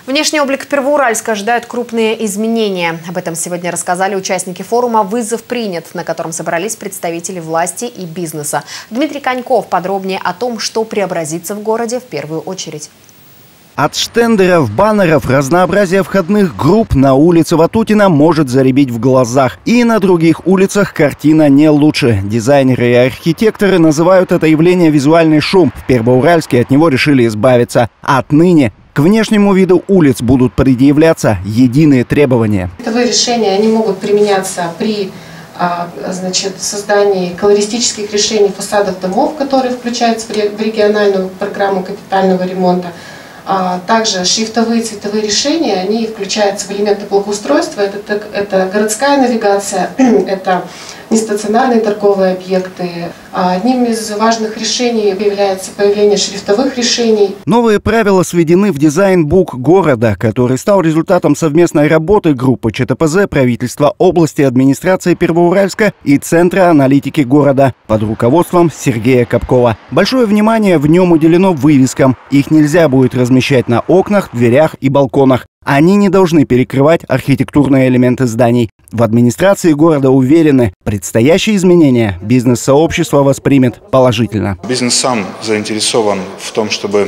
Внешний облик Первоуральска ожидают крупные изменения. Об этом сегодня рассказали участники форума «Вызов принят», на котором собрались представители власти и бизнеса. Дмитрий Коньков подробнее о том, что преобразится в городе в первую очередь. От штендеров, баннеров, разнообразия входных групп на улице Ватутина может заребить в глазах. И на других улицах картина не лучше. Дизайнеры и архитекторы называют это явление визуальный шум. В Первоуральске от него решили избавиться. Отныне к внешнему виду улиц будут предъявляться единые требования. Бытовые решения они могут применяться при создании колористических решений фасадов домов, которые включаются в региональную программу капитального ремонта. Также шрифтовые цветовые решения, они включаются в элементы благоустройства. Это городская навигация, это нестационарные торговые объекты. Одним из важных решений является появление шрифтовых решений. Новые правила сведены в дизайн-бук города, который стал результатом совместной работы группы ЧТПЗ, правительства области, администрации Первоуральска и Центра аналитики города под руководством Сергея Капкова. Большое внимание в нем уделено вывескам. Их нельзя будет размещать на окнах, дверях и балконах. Они не должны перекрывать архитектурные элементы зданий. В администрации города уверены, предстоящие изменения бизнес-сообщество воспримет положительно. Бизнес сам заинтересован в том, чтобы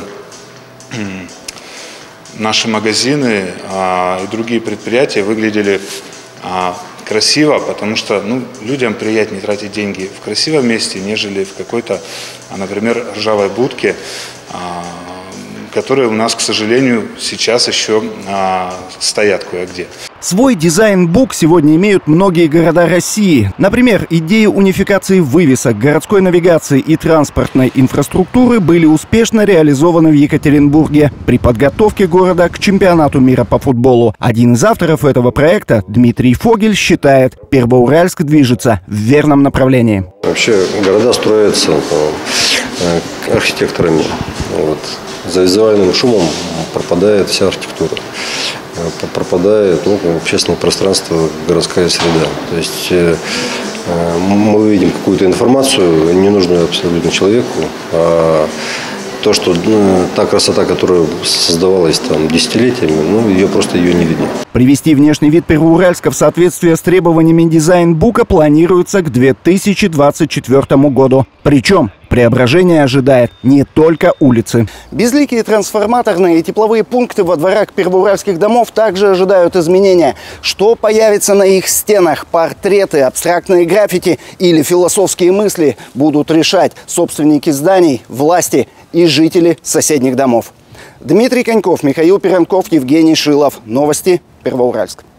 наши магазины и другие предприятия выглядели красиво, потому что людям приятнее тратить деньги в красивом месте, нежели в какой-то, например, ржавой будке, которые у нас, к сожалению, сейчас еще стоят кое-где. Свой дизайн-бук сегодня имеют многие города России. Например, идеи унификации вывесок, городской навигации и транспортной инфраструктуры были успешно реализованы в Екатеринбурге при подготовке города к чемпионату мира по футболу. Один из авторов этого проекта, Дмитрий Фогель, считает, Первоуральск движется в верном направлении. Вообще города строятся архитекторами. За визуальным шумом пропадает вся архитектура, пропадает общественное пространство, городская среда. То есть мы видим какую-то информацию, ненужную абсолютно человеку, а то, что та красота, которая создавалась там десятилетиями, ее не видно. Привести внешний вид Первоуральска в соответствие с требованиями дизайн-бука планируется к 2024 году. Причем преображение ожидает не только улицы. Безликие трансформаторные и тепловые пункты во дворах первоуральских домов также ожидают изменения. Что появится на их стенах, портреты, абстрактные граффити или философские мысли, будут решать собственники зданий, власти и жители соседних домов. Дмитрий Коньков, Михаил Перенков, Евгений Шилов. Новости Первоуральск.